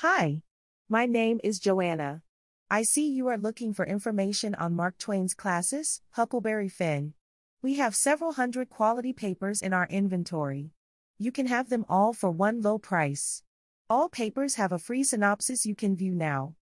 Hi, my name is Joanna. I see you are looking for information on Mark Twain's classics, Huckleberry Finn. We have several hundred quality papers in our inventory. You can have them all for one low price. All papers have a free synopsis you can view now.